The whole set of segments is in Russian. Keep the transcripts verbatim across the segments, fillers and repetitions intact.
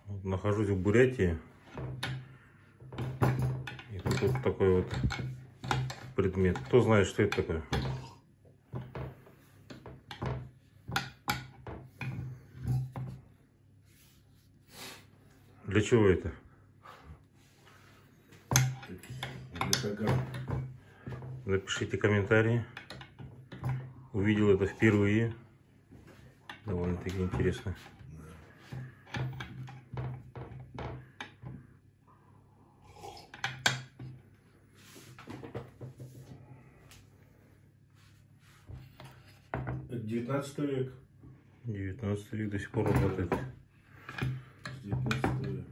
Вот нахожусь в Бурятии. И тут вот такой вот предмет. Кто знает, что это такое? Для чего это? Напишите комментарии. Увидел это впервые. Довольно-таки интересно. девятнадцатый век. девятнадцатый век до сих пор работает. девятнадцатый век.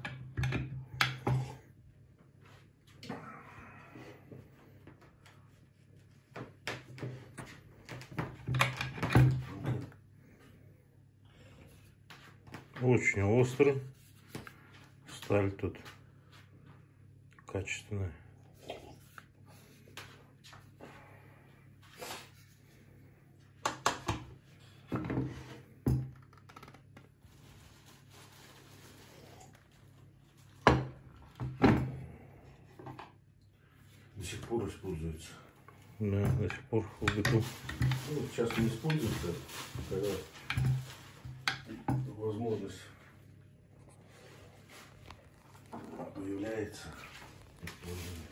Очень острый. Сталь тут качественная. До сих пор используется. Да, до сих пор в быту. Ну, сейчас не используется, когда возможность появляется.